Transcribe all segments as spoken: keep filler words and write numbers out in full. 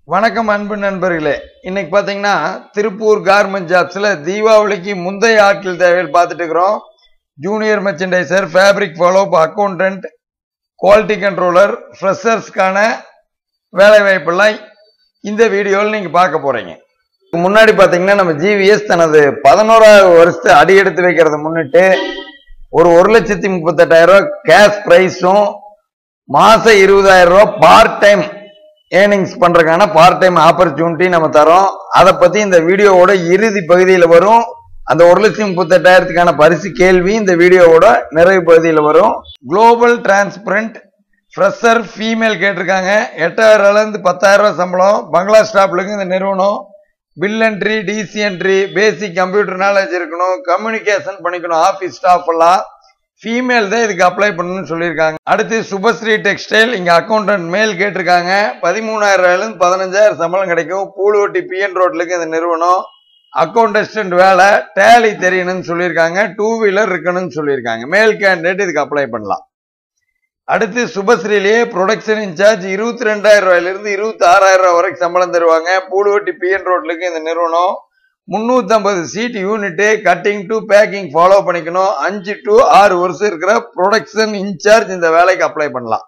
வணக்கம் அன்பு நண்பர்களே. இன்னைக்கு பாத்தீங்கன்னா திருப்பூர் கார்மெண்ட் ஜாப்ஸ்ல தீபாவளிக்கு முந்தைய ஆட்கள் தேவையில் பார்த்துட்டு இருக்கிறோம். Junior merchandiser, fabric follow up, accountant, quality controller, ஃப்ரெஷர்ஸ்க்கான வேலை வாய்ப்பெல்லாம் இந்த வீடியோவில் நீங்க பார்க்க போறீங்க. முன்னாடி பாத்தீங்கன்னா நம்ம ஜிவிஎஸ் தனது பதினோராவது வருஷத்தை அடி எடுத்து வைக்கிறத முன்னிட்டு ஒரு ஒரு லட்சத்தி முப்பத்தி எட்டாயிரம் ரூபாய் கேஷ் பிரைஸும் மாசம் இருபதாயிரம் ரூபாய் பார்ட் டைம் ஏர்னிங்ஸ் பண்றதுக்கான பார்ட் டைம் ஆப்பர்ச்சுனிட்டி நம்ம தரோம். அதை பத்தி இந்த வீடியோவோட இறுதி பகுதியில் வரும். அந்த ஒரு லட்சத்தி முப்பத்தி எட்டாயிரத்துக்கான பரிசு கேள்வி இந்த வீடியோவோட நிறைவு பகுதியில் வரும். குளோபல் டிரான்ஸ்பரண்ட் ஃப்ரெஷர் ஃபீமேல் கேட்டிருக்காங்க. எட்டாயிரம் ரூபாயில இருந்து பத்தாயிரம் ரூபாய் சம்பளம். பங்களா ஸ்டாப்ல இருக்கு இந்த நிறுவனம். Bill entry, DC entry, basic computer knowledge இருக்கணும், கம்யூனிகேஷன் பண்ணிக்கணும். ஆபீஸ் ஸ்டாஃப் எல்லாம் ஃபீமேல் தான் இதுக்கு அப்ளை பண்ணணும்னு சொல்லியிருக்காங்க. அடுத்து சுபஸ்ரீ டெக்ஸ்டைல், இங்க அக்கௌண்டன்ட் மேல் கேட்டிருக்காங்க. பதிமூணாயிரம் ரூபாயில இருந்து பதினஞ்சாயிரம் சம்பளம் கிடைக்கும். பூலுவட்டி பிஎன் ரோட்ல இருக்கு இந்த நிறுவனம். அக்கௌண்டன்ட் வேலை, டேலி தெரியணும்னு சொல்லியிருக்காங்க. டூ வீலர் இருக்கணும்னு சொல்லியிருக்காங்க. மேல் கேண்டிடேட் இதுக்கு அப்ளை பண்ணலாம். அடுத்து சுபஸ்ரீலேயே ப்ரொடக்ஷன் இன்சார்ஜ் இருபத்தி ரெண்டாயிரம் ரூபாயில இருந்து இருபத்தி ஆறாயிரம் ரூபாய் வரைக்கும் சம்பளம் தருவாங்க. பூலுவட்டி பிஎன் ரோட்ல இருக்கு இந்த நிறுவனம். முன்னூத்தி ஐம்பது seat unit, cutting to packing follow பண்ணிக்கணும். அஞ்சு டு ஆறு வருஷம் இருக்கிற ப்ரொடக்ஷன் இன்சார்ஜ் இந்த வேலைக்கு அப்ளை பண்ணலாம்.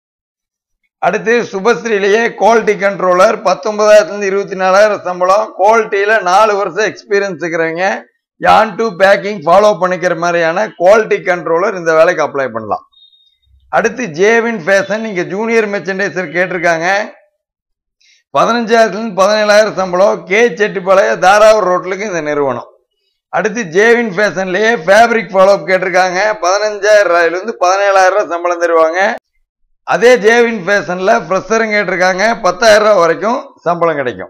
அடுத்து சுபஸ்ரீலேயே குவாலிட்டி கண்ட்ரோலர், பத்தொன்பதாயிரத்துல இருந்து இருபத்தி நாலாயிரம் சம்பளம். குவாலிட்டியில நாலு வருஷம் எக்ஸ்பீரியன்ஸ் இருக்கிறவங்க யான் டு பேக்கிங் ஃபாலோ பண்ணிக்கிற மாதிரியான குவாலிட்டி கண்ட்ரோலர் இந்த வேலைக்கு அப்ளை பண்ணலாம். அடுத்து ஜேவின் ஃபேஷன், இங்க ஜூனியர் மெர்ச்சன்டைசர் கேட்டிருக்காங்க. பதினஞ்சாயிரத்துல இருந்து பதினேழாயிரம் சம்பளம். கே செட்டிப்பாளைய தாராவூர் ரோட்லுக்கு இந்த நிறுவனம். அடுத்து ஜேவின் ஃபேஷன்லயே ஃபேப்ரிக் ஃபாலோப் கேட்டிருக்காங்க. பதினஞ்சாயிரம் ரூபாயில இருந்து பதினேழாயிரம் ரூபாய் சம்பளம் தருவாங்க. அதே ஜேவின் ஃபேஷன்ல ஃப்ரெஷரும் கேட்டிருக்காங்க. பத்தாயிரம் ரூபாய் வரைக்கும் சம்பளம் கிடைக்கும்.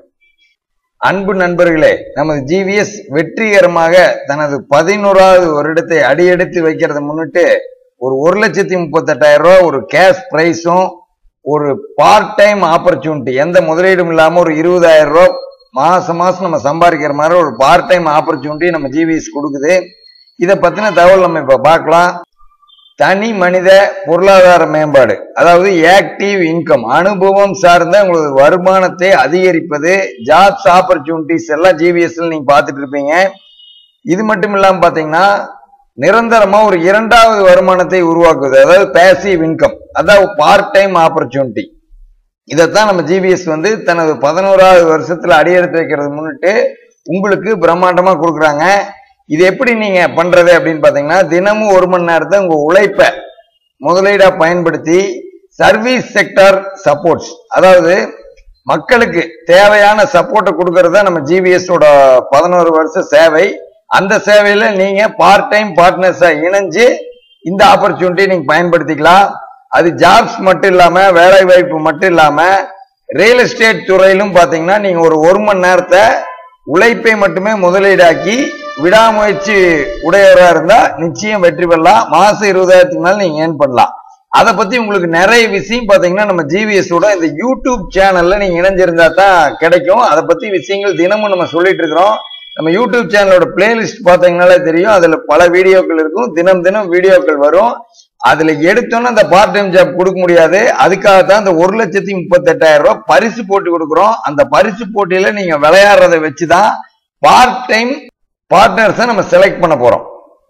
அன்பு நண்பர்களே, நமது ஜிவிஎஸ் வெற்றிகரமாக தனது பதினோராவது வருடத்தை அடியெடுத்து வைக்கிறத முன்னிட்டு ஒரு ஒரு லட்சத்தி முப்பத்தி எட்டாயிரம் ரூபாய் ஒரு கேஷ் பிரைஸும் ஒரு பார்ட் டைம் ஆப்பர்ச்சுனிட்டி, எந்த முதலீடும் இல்லாம ஒரு இருபதாயிரம் ரூபாய் மாசம் மாசம் நம்ம சம்பாதிக்கிற மாதிரி ஒரு பார்ட் டைம் ஆப்பர்ச்சுனிட்டி நம்ம ஜிவிஎஸ் கொடுக்குது. இதை பத்தின தகவல் நம்ம இப்ப பார்க்கலாம். தனி மனித பொருளாதார மேம்பாடு, அதாவது ஆக்டிவ் இன்கம், அனுபவம் சார்ந்த உங்களுக்கு வருமானத்தை அதிகரிப்பது, ஜாப்ஸ் ஆப்பர்ச்சுனிட்டிஸ் எல்லாம் ஜிவிஎஸ்ல நீங்க பார்த்துட்டு இருப்பீங்க. இது மட்டும் இல்லாம பாத்தீங்கன்னா நிரந்தரமா ஒரு இரண்டாவது வருமானத்தை உருவாக்குவது, அதாவது பேசிவ் இன்கம், அதாவது பார்ட் டைம் ஆப்பர்ச்சுனிட்டி. இதைத்தான் நம்ம ஜிவிஎஸ் வந்து தனது பதினோராவது வருஷத்துல அடியெடுத்து வைக்கிறது முன்னிட்டு உங்களுக்கு பிரம்மாண்டமா கொடுக்குறாங்க. இது எப்படி நீங்க பண்றது அப்படின்னு பாத்தீங்கன்னா, தினமும் ஒரு மணி நேரத்தை உங்க உழைப்பை முதலீடா பயன்படுத்தி சர்வீஸ் செக்டர் சப்போர்ட்ஸ், அதாவது மக்களுக்கு தேவையான சப்போர்ட்டை கொடுக்கறது தான் நம்ம ஜிவிஎஸ் ஓட பதினோரு வருஷ சேவை. அந்த சேவையில நீங்க பார்ட் டைம் பார்ட்னர்ஸா இணைஞ்சு இந்த ஆப்பர்ச்சுனிட்டி நீங்க பயன்படுத்திக்கலாம். அது ஜாப்ஸ் மட்டும் இல்லாம, வேலை வாய்ப்பு மட்டும் இல்லாம, ரியல் எஸ்டேட் துறையிலும் பாத்தீங்கன்னா நீங்க ஒரு ஒரு மணி நேரத்தை உழைப்பை மட்டுமே முதலீடாக்கி விடாமுயற்சி உடையவரா இருந்தா நிச்சயம் வெற்றி பெறலாம். மாசம் இருபதாயிரத்துக்கு மேல நீங்க ஏர்ன் பண்ணலாம். அதை பத்தி உங்களுக்கு நிறைய விஷயம் பாத்தீங்கன்னா நம்ம ஜிவிஎஸ் ஓட இந்த யூடியூப் சேனல்ல நீங்க இணைஞ்சிருந்தா தான் கிடைக்கும். அதை பத்தி விஷயங்கள் தினமும் நம்ம சொல்லிட்டு இருக்கிறோம். நம்ம யூடியூப் சேனலோட பிளேலிஸ்ட் பாத்தீங்கன்னாலே தெரியும். அதுல பல வீடியோக்கள் இருக்கும். தினம் தினம் வீடியோக்கள் வரும். அதுல எடுத்தோன்னா அந்த பார்ட் டைம் ஜாப் கொடுக்க முடியாது. அதுக்காகத்தான் அந்த ஒரு லட்சத்தி முப்பத்தி எட்டாயிரம் ரூபாய் பரிசு போட்டி கொடுக்குறோம். அந்த பரிசு போட்டியில நீங்க விளையாடுறதை வச்சுதான் பார்ட் டைம் பார்ட்னர்ஸை நம்ம செலக்ட் பண்ண போறோம்.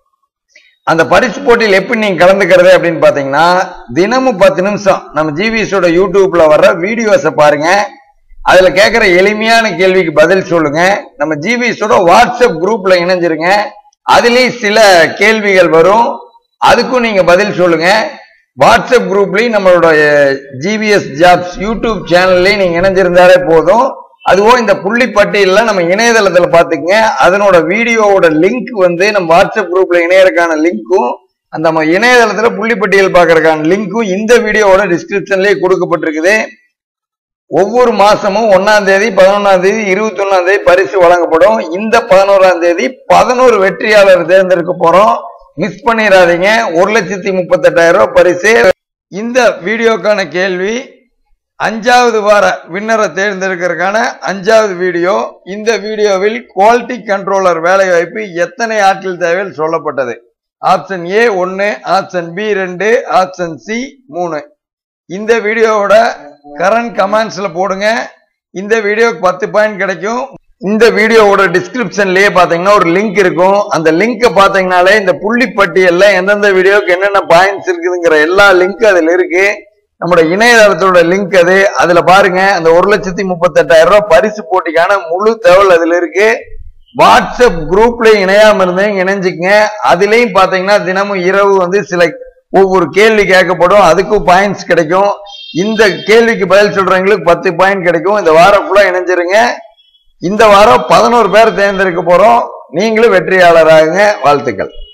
அந்த பரிசு போட்டியில் எப்படி நீங்க கலந்துக்கிறது அப்படின்னு பாத்தீங்கன்னா, தினமும் பத்து நிமிஷம் நம்ம ஜிவிஎஸோட யூடியூப்ல வர்ற வீடியோஸை பாருங்க. அதுல கேட்கிற எளிமையான கேள்விக்கு பதில் சொல்லுங்க. நம்ம ஜிவிஎஸோட வாட்ஸ்அப் குரூப்ல இணைஞ்சிருங்க. அதுலயும் சில கேள்விகள் வரும், அதுக்கும் நீங்க பதில் சொல்லுங்க. வாட்ஸ்அப் குரூப்லயும் நம்மளோட ஜிவிஎஸ் ஜாப்ஸ் யூடியூப் சேனல்லையும் நீங்க இணைஞ்சிருந்தாலே போதும். அதுவும் இந்த புள்ளி பட்டியல நம்ம இணையதளத்துல பாத்துக்கங்க. அதனோட வீடியோவோட லிங்க் வந்து நம்ம வாட்ஸ்அப் குரூப்ல இணையறதுக்கான லிங்க்கும், அந்த நம்ம இணையதளத்துல புள்ளி பட்டியல் பாக்குறதுக்கான லிங்க்கும் இந்த வீடியோவோட டிஸ்கிரிப்ஷன்லயே கொடுக்கப்பட்டிருக்குது. ஒவ்வொரு மாசமும் ஒன்னாம் தேதி, பதினொன்னாம் தேதி, இருபத்தி ஒன்னாம் தேதி பரிசு வழங்கப்படும். இந்த பதினோராம் தேதி பதினோரு வெற்றியாளர் தேர்ந்தெடுக்க போறோம். மிஸ் பண்ணிடாதீங்க. ஒரு லட்சத்தி முப்பத்தி எட்டாயிரம் ரூபாய் பரிசு. இந்த வீடியோக்கான கேள்வி, அஞ்சாவது வார வின்னரை தேர்ந்தெடுக்கிறதுக்கான அஞ்சாவது வீடியோ. இந்த வீடியோவில் குவாலிட்டி கண்ட்ரோலர் வேலை வாய்ப்பு எத்தனை ஆட்கள் தேவையில் சொல்லப்பட்டது? ஆப்ஷன் ஏ ஒன்னு, ஆப்ஷன் பி ரெண்டு, ஆப்ஷன் சி மூணு. இந்த வீடியோவோட கரண்ட் கமெண்ட்ஸ்ல போடுங்க. இந்த வீடியோக்கு பத்து பாயிண்ட் கிடைக்கும். இந்த வீடியோவோட டிஸ்கிரிப்ஷன்லயே பாத்தீங்கன்னா ஒரு லிங்க் இருக்கும். அந்த லிங்கை பாத்தீங்கன்னாலே இந்த புள்ளி பட்டியல்ல எந்தெந்த வீடியோக்கு என்னென்ன பாயிண்ட்ஸ் இருக்குதுங்கிற எல்லா லிங்க் அதுல இருக்கு. நம்மளோட இணையதளத்தோட லிங்க் அது. அதுல பாருங்க, அந்த ஒரு லட்சத்தி முப்பத்தி எட்டாயிரம் ரூபாய் பரிசு போட்டிக்கான முழு தகவல் அதுல இருக்கு. வாட்ஸ்அப் குரூப்ல இணையாம இருந்தேன், இணைஞ்சுக்கங்க. அதுலயும் பாத்தீங்கன்னா தினமும் இரவு வந்து சில ஒவ்வொரு கேள்வி கேட்கப்படும், அதுக்கும் பாயிண்ட்ஸ் கிடைக்கும். இந்த கேள்விக்கு பதில் சொல்றவங்களுக்கு பத்து பாயிண்ட் கிடைக்கும். இந்த வாரம் ஃபுல்லா இணைஞ்சிருங்க. இந்த வாரம் பதினோரு பேர் தேர்ந்தெடுக்க போறோம். நீங்களும் வெற்றியாளராகுங்க. வாழ்த்துக்கள்.